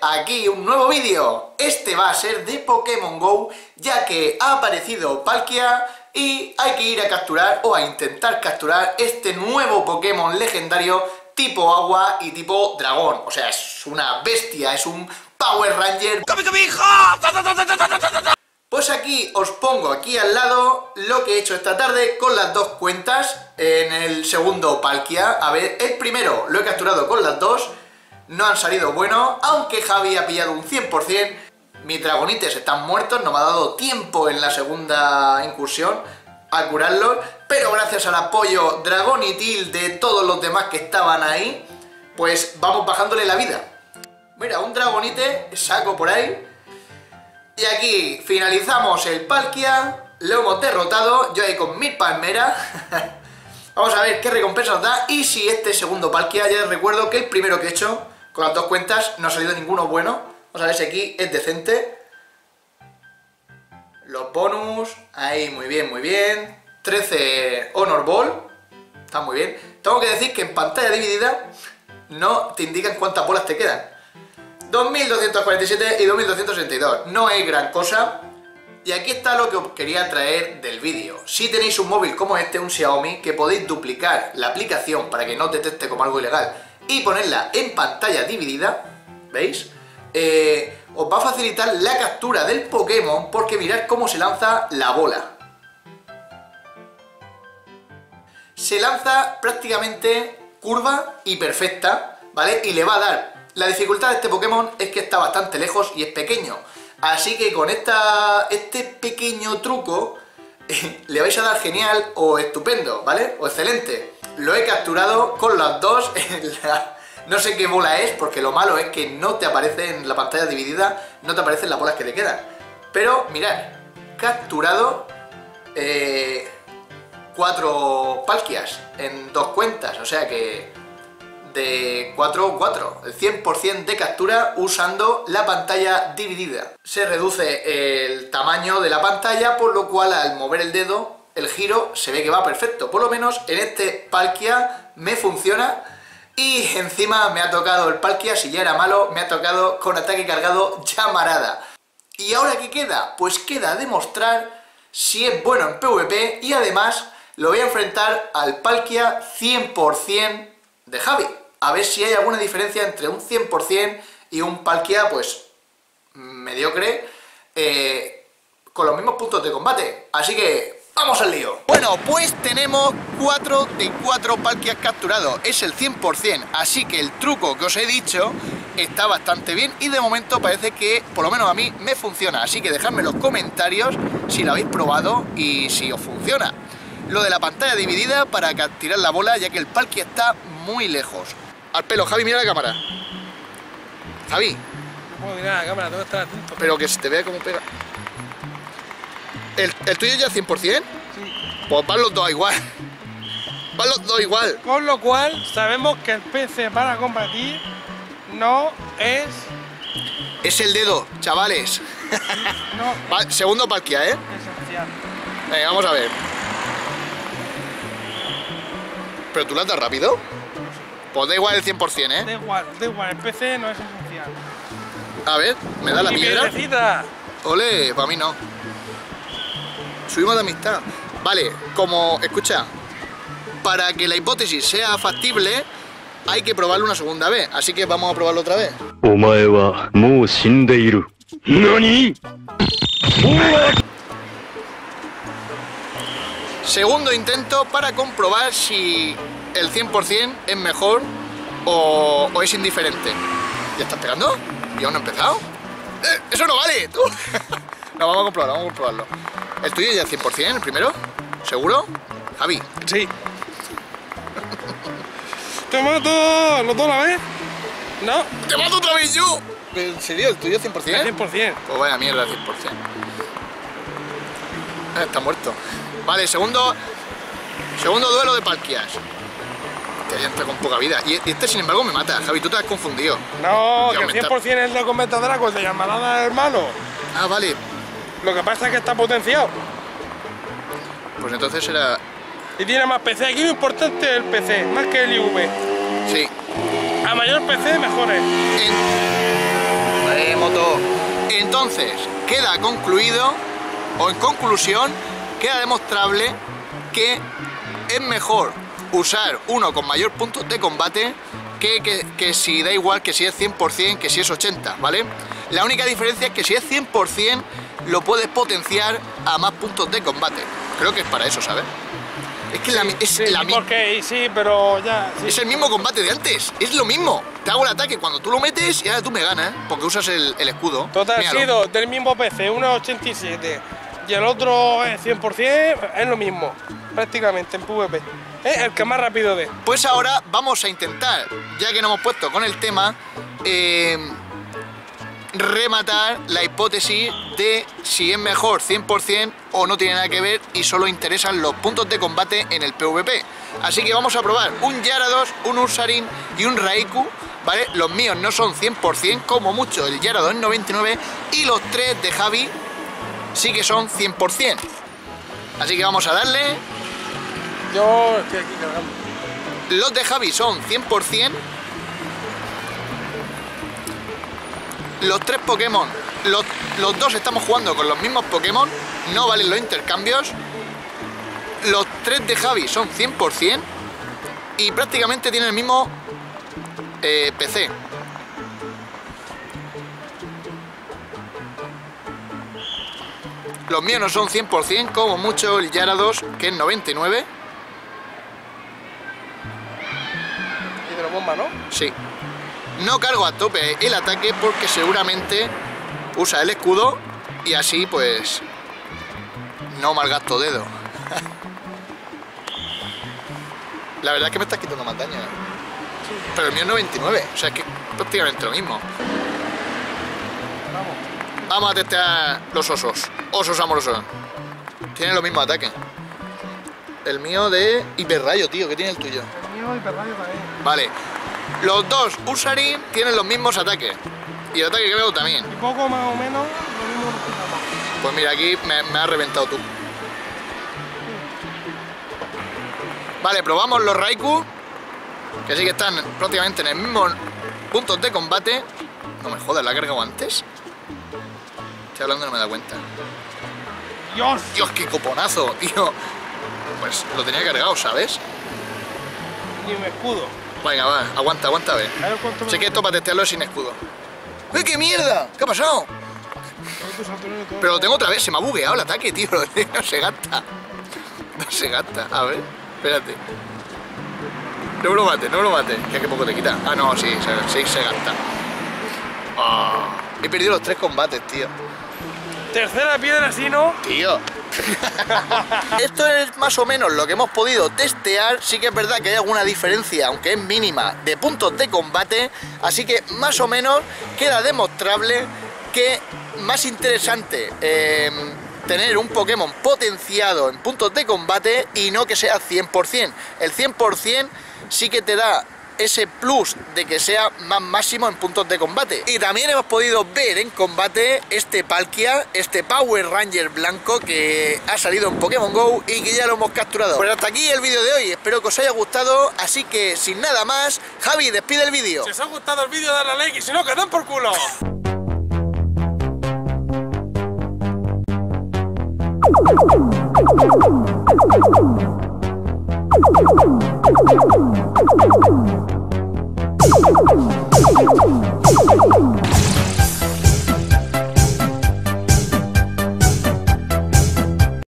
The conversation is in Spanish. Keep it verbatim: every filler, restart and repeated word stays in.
aquí un nuevo vídeo. Este va a ser de Pokémon GO, ya que ha aparecido Palkia y hay que ir a capturar o a intentar capturar este nuevo Pokémon legendario tipo agua y tipo dragón. O sea, es una bestia, es un Power Ranger. ¡Come, come, hijo! Pues aquí os pongo aquí al lado lo que he hecho esta tarde con las dos cuentas en el segundo Palkia. A ver, el primero lo he capturado con las dos, no han salido buenos, aunque Javi ha pillado un cien por cien. Mis dragonites están muertos, no me ha dado tiempo en la segunda incursión a curarlos, pero gracias al apoyo dragonitil de todos los demás que estaban ahí, pues vamos bajándole la vida. Mira, un dragonite saco por ahí. Y aquí finalizamos el Palkia, lo hemos derrotado, yo ahí con mil palmeras. Vamos a ver qué recompensa nos da y si este segundo Palkia, ya les recuerdo que el primero que he hecho con las dos cuentas no ha salido ninguno bueno. Vamos a ver si aquí es decente. Los bonus, ahí muy bien, muy bien. trece Honor Ball, está muy bien. Tengo que decir que en pantalla dividida no te indican cuántas bolas te quedan. dos mil doscientos cuarenta y siete y dos mil doscientos sesenta y dos, no es gran cosa. Y aquí está lo que os quería traer del vídeo. Si tenéis un móvil como este, un Xiaomi, que podéis duplicar la aplicación para que no os detecte como algo ilegal y ponerla en pantalla dividida, ¿veis? Eh, os va a facilitar la captura del Pokémon, porque mirad cómo se lanza la bola. Se lanza prácticamente curva y perfecta, ¿vale? Y le va a dar... La dificultad de este Pokémon es que está bastante lejos y es pequeño. Así que con esta, este pequeño truco eh, le vais a dar genial o estupendo, ¿vale? O excelente. Lo he capturado con las dos. La, no sé qué bola es, porque lo malo es que no te aparece en la pantalla dividida, no te aparecen las bolas que te quedan. Pero mirad, capturado eh, cuatro Palkias en dos cuentas, o sea que... de cuatro cuatro, el cien por cien de captura usando la pantalla dividida. Se reduce el tamaño de la pantalla, por lo cual al mover el dedo, el giro se ve que va perfecto. Por lo menos en este Palkia me funciona. Y encima me ha tocado el Palkia, si ya era malo, me ha tocado con ataque cargado llamarada. ¿Y ahora qué queda? Pues queda demostrar si es bueno en PvP y además lo voy a enfrentar al Palkia cien por cien de Javi. A ver si hay alguna diferencia entre un cien por cien y un Palkia, pues, mediocre, eh, con los mismos puntos de combate. Así que, ¡vamos al lío! Bueno, pues tenemos cuatro de cuatro Palkias capturados. Es el cien por cien, así que el truco que os he dicho está bastante bien y de momento parece que, por lo menos a mí, me funciona. Así que dejadme en los comentarios si lo habéis probado y si os funciona. Lo de la pantalla dividida para tirar la bola, ya que el Palkia está muy lejos. Al pelo, Javi, mira la cámara. Javi. No puedo mirar la cámara, tengo que estar atento. Pero que se te vea cómo pega. ¿El, el tuyo ya cien por cien? Sí. Pues van los dos igual. Van los dos igual. Con lo cual, sabemos que el P C para combatir no es... Es el dedo, chavales. No. Va, segundo Palkia, ¿eh? Esencial. Venga, vamos a ver. ¿Pero tú la das rápido? Pues da igual el cien por cien, ¿eh? Da igual, da igual, el P C no es esencial. A ver, ¿me da la ¡Mi piedra? piedrecita! Ole, para mí no. Subimos de amistad. Vale, como, escucha, para que la hipótesis sea factible, hay que probarlo una segunda vez. Así que vamos a probarlo otra vez. Omae wa mou shindeiru. ¿Nani? Segundo intento para comprobar si el cien por cien es mejor o, o es indiferente. ¿Ya estás pegando? ¿Y aún no ha empezado? ¡Eh, ¡Eso no vale! ¡Tú! No, vamos a comprobarlo, vamos a comprobarlo. ¿El tuyo ya es cien por cien, el primero? ¿Seguro? Javi. Sí. ¡Te mato! ¿Los dos a la vez? No. ¡Te mato otra vez yo! ¿En serio? ¿El tuyo cien por cien? cien por cien. Pues vaya mierda, cien por cien. Ah, está muerto. Vale, segundo... Segundo duelo de Palkias. Este ya entra con poca vida. Y este, sin embargo, me mata. Javi, tú te has confundido. No, Tío, que el cien por cien es el de Cometa Draco, el de llamarada hermano. Ah, vale. Lo que pasa es que está potenciado. Pues entonces era... Y tiene más P C. Aquí lo importante es el P C, más que el I V. Sí. A mayor P C, mejor es. En... ver, moto. Entonces, queda concluido, o en conclusión, queda demostrable que es mejor usar uno con mayor puntos de combate que, que, que si da igual que si es cien por cien, que si es ochenta, ¿vale? La única diferencia es que si es cien por cien lo puedes potenciar a más puntos de combate. Creo que es para eso, ¿sabes? Es que sí, la, es, sí, la porque sí, pero ya... Sí. es el mismo combate de antes, es lo mismo. Te hago el ataque cuando tú lo metes y ahora tú me ganas, porque usas el, el escudo. Total, Míralo. sido del mismo P C, uno es ochenta y siete y el otro es cien por cien, es lo mismo, prácticamente en PvP. Es el que más rápido de. Pues ahora vamos a intentar, ya que nos hemos puesto con el tema, eh, rematar la hipótesis de si es mejor cien por cien o no tiene nada que ver y solo interesan los puntos de combate en el PvP. Así que vamos a probar un Gyarados, un Ursaring y un Raikou, ¿vale? Los míos no son cien por cien, como mucho el Gyarados es noventa y nueve y los tres de Javi sí que son cien por cien. Así que vamos a darle. Yo estoy aquí cargando. Los de Javi son cien por cien. Los tres Pokémon, los, los dos estamos jugando con los mismos Pokémon, no valen los intercambios. Los tres de Javi son cien por cien y prácticamente tienen el mismo eh, P C. Los míos no son cien por cien, como mucho el Gyarados, que es noventa y nueve. Hidrobomba, ¿no? Sí. No cargo a tope el ataque porque seguramente usa el escudo y así pues no malgasto dedo. La verdad es que me estás quitando más daño, ¿eh? Sí. Pero el mío es noventa y nueve, o sea, es que es prácticamente lo mismo. Vamos. Vamos a testear los osos. Osos amorosos. Tienen los mismos ataques. El mío de hiperrayo, tío, ¿qué tiene el tuyo? El mío hiperrayo también. Vale. Los dos Ursaring tienen los mismos ataques. Y el ataque que veo también. Y poco más o menos lo mismo resultado. Pues mira, aquí me, me has reventado tú. Vale, probamos los Raikou, que sí que están prácticamente en el mismo puntos de combate. No me jodas, ¿la he cargado antes? Estoy hablando y no me da cuenta. ¡Dios! Dios, qué coponazo, tío. Pues lo tenía cargado, ¿sabes? Ni un escudo. Venga, va, aguanta, aguanta, a ver. A ver cuánto me Sé que esto para testearlo es sin escudo. ¡Eh, qué mierda! ¿Qué ha pasado? Pero lo tengo otra vez, se me ha bugueado el ataque, tío. No se gasta. No se gasta. A ver, espérate. No me lo mates, no me lo mates. Que que poco te quita. Ah, no, sí, se, sí, se gasta. Oh, he perdido los tres combates, tío. Tercera piedra, si no. Tío. Esto es más o menos lo que hemos podido testear. Sí que es verdad que hay alguna diferencia, aunque es mínima, de puntos de combate. Así que más o menos queda demostrable que más interesante eh, tener un Pokémon potenciado en puntos de combate y no que sea cien por cien. El cien por cien sí que te da ese plus de que sea más máximo en puntos de combate. Y también hemos podido ver en combate este Palkia, este Power Ranger blanco que ha salido en Pokémon GO y que ya lo hemos capturado. Pues hasta aquí el vídeo de hoy, espero que os haya gustado, así que sin nada más, Javi, despide el vídeo. Si os ha gustado el vídeo, dale a like y si no, que den por culo. You